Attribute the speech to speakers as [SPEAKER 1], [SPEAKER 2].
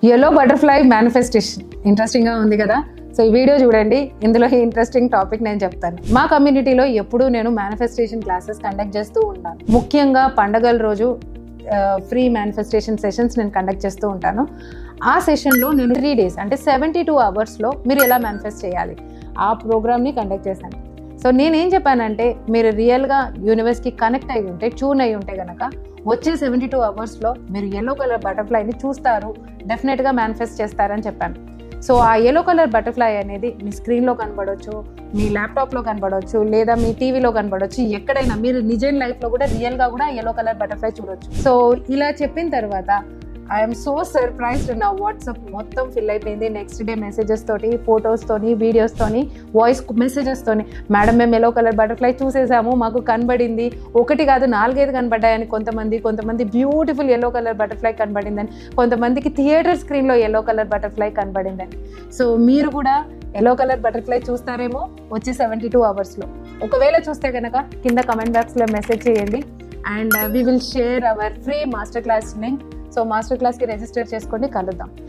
[SPEAKER 1] yellow butterfly manifestation interesting గా ఉంది కదా. సో ఈ వీడియో చూడండి, ఇందులో ఇంట్రెస్టింగ్ టాపిక్ నేను చెప్తాను. మా కమ్యూనిటీలో ఎప్పుడూ నేను మేనిఫెస్టేషన్ క్లాసెస్ కండక్ట్ చేస్తూ ఉంటాను. ముఖ్యంగా పండగల రోజు ఫ్రీ మేనిఫెస్టేషన్ సెషన్స్ నేను కండక్ట్ చేస్తూ ఉంటాను. ఆ సెషన్లో నేను 3 days అంటే 72 hours మీరు ఎలా మేనిఫెస్ట్ చేయాలి ఆ ప్రోగ్రామ్ని కండక్ట్ చేశాను. సో నేనేం చెప్పానంటే, మీరు రియల్గా యూనివర్స్కి కనెక్ట్ అయి ఉంటే, ట్యూన్ అయి ఉంటే కనుక వచ్చే 72 hours మీరు ఎల్లో కలర్ బటర్ఫ్లైని చూస్తారు, డెఫినెట్గా మేనిఫెస్ట్ చేస్తారని చెప్పాను. సో ఆ ఎల్లో కలర్ బటర్ఫ్లై అనేది మీ స్క్రీన్లో కనబడవచ్చు, మీ ల్యాప్టాప్లో కనబడవచ్చు, లేదా మీ టీవీలో కనబడవచ్చు, ఎక్కడైనా మీరు నిజ లైఫ్లో కూడా రియల్గా కూడా ఎల్లో కలర్ బటర్ఫ్లై చూడొచ్చు. సో ఇలా చెప్పిన తర్వాత ఐఎమ్ సో సర్ప్రైజ్డ్, నా వాట్సాప్ మొత్తం ఫిల్ అయిపోయింది. నెక్స్ట్ డే మెసేజెస్ తోటి, ఫొటోస్తోని, వీడియోస్తోని, వాయిస్ మెసేజెస్తోని, మేడం మేము ఎల్లో కలర్ బటర్ఫ్లై చూసేసాము, మాకు కనబడింది, 1 కాదు 4-5 కనబడ్డాయని కొంతమంది బ్యూటిఫుల్ ఎల్లో కలర్ బటర్ఫ్లై కనబడిందని, కొంతమందికి థియేటర్ స్క్రీన్లో ఎల్లో కలర్ బటర్ఫ్లై కనబడిందని. సో మీరు కూడా ఎల్లో కలర్ బటర్ఫ్లై చూస్తారేమో వచ్చే 72 hours. ఒకవేళ చూస్తే కనుక కింద కమెంట్ బాక్స్లో మెసేజ్ చేయండి and we will share our free master class link. So master క్లాస్కి రిజిస్టర్ చేసుకోండి, కలుద్దాం.